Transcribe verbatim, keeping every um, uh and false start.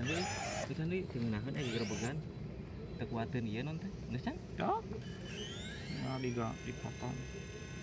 deui. Pisan deui teu ngeunaheun aya gerobogan. Teu kuatin ieu non teh. Geus can? Ya. Nah, diga dipotong.